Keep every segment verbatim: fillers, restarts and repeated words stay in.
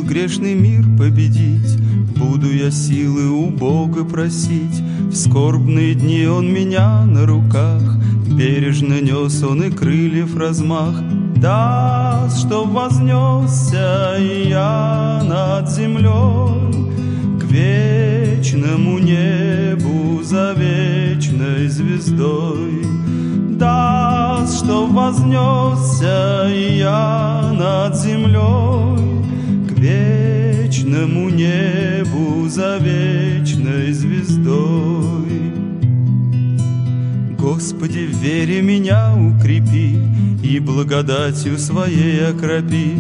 грешный мир победить. Буду я силы у Бога просить. В скорбные дни Он меня на руках бережно нес, Он и крыльев размах даст, чтоб вознесся я над землей к вечному небу за вечной звездой. Даст, чтоб вознесся я над землей к вечному небу за вечной звездой. Господи, в вере меня укрепи и благодатью Своей окропи.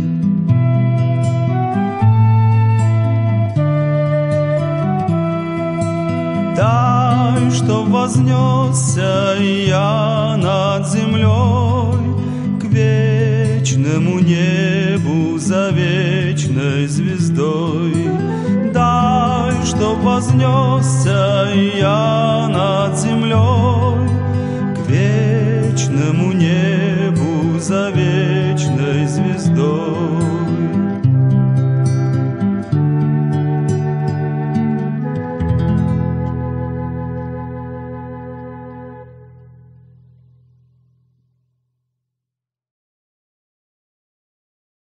Дай, чтоб вознесся я над землей к вечному небу за вечной звездой. Дай, чтоб вознесся я над землей